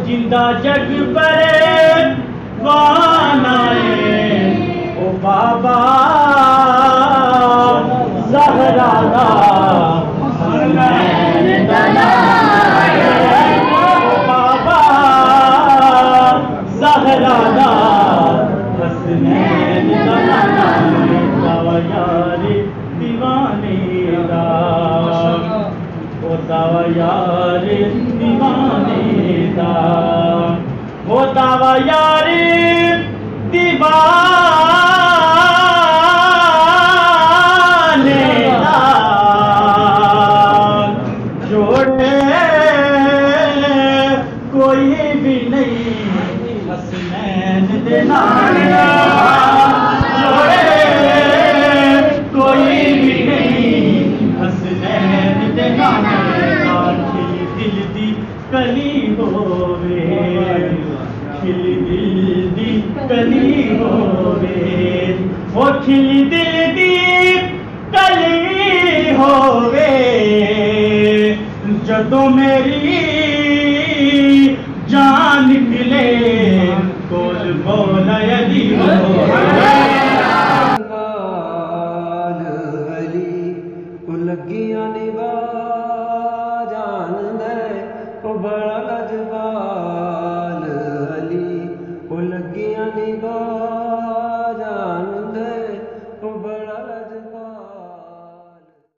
जिंदा जग परवाना ओ बाबा ज़हरा दा हसनैन दलाए ओ बाबा ज़हरा दा हसनैन दलाए दावा यारे दीवाने दा ओ दावा यारे दीवाने दा ओ दावा यारे दीवाने दा जोड़े कोई भी नहीं हसनैन दे नाल जोड़े कोई भी नहीं हसनैन दे नाल दिल दी कली होवे खिल दिल दी कली होवे ओ खिल दिल दी कली होवे जदों मेरी जान निकले कोल मौला अली होवे लगियां निभा जान दे ओ बड़ा लजपाल अली ओ लगियां निभा